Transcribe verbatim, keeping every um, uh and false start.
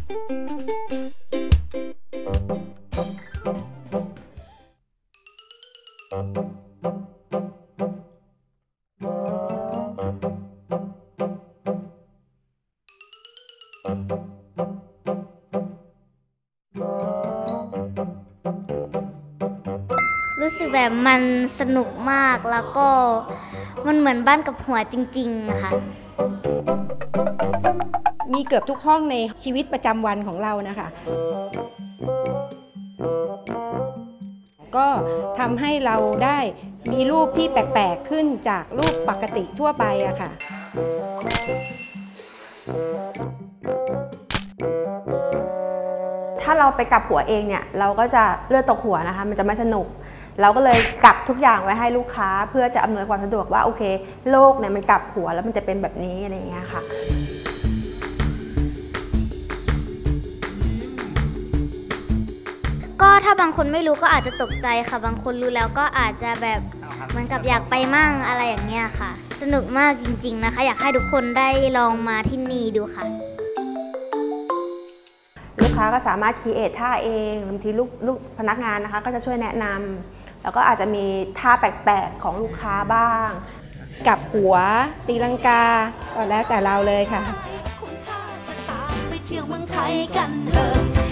รู้สึกแบบมันสนุกมากแล้วก็มันเหมือนบ้านกับหัวจริงๆค่ะมีเกือบทุกห้องในชีวิตประจำวันของเรานะคะก็ทำให้เราได้มีรูปที่แปลกๆขึ้นจากรูปปกติทั่วไปอะค่ะถ้าเราไปกลับหัวเองเนี่ยเราก็จะเลือดตกหัวนะคะมันจะไม่สนุกเราก็เลยกลับทุกอย่างไว้ให้ลูกค้าเพื่อจะอำนวยความสะดวกว่าโอเคโลกเนี่ยมันกลับหัวแล้วมันจะเป็นแบบนี้อะไรอย่างเงี้ยค่ะก็ถ้าบางคนไม่รู้ก็อาจจะตกใจค่ะบางคนรู้แล้วก็อาจจะแบบเหมือนกับอยากไปมั่งอะไรอย่างเงี้ยค่ะสนุกมากจริงๆนะคะอยากให้ทุกคนได้ลองมาที่นี่ดูค่ะลูกค้าก็สามารถคิดเอทท่าเองบางทีลูกลูกพนักงานนะคะก็จะช่วยแนะนำแล้วก็อาจจะมีท่าแปลกๆของลูกค้าบ้างกับหัวตีลังกาก็แล้วแต่เราเลยค่ะไปเที่ยวเมืองไทยกันเถอะ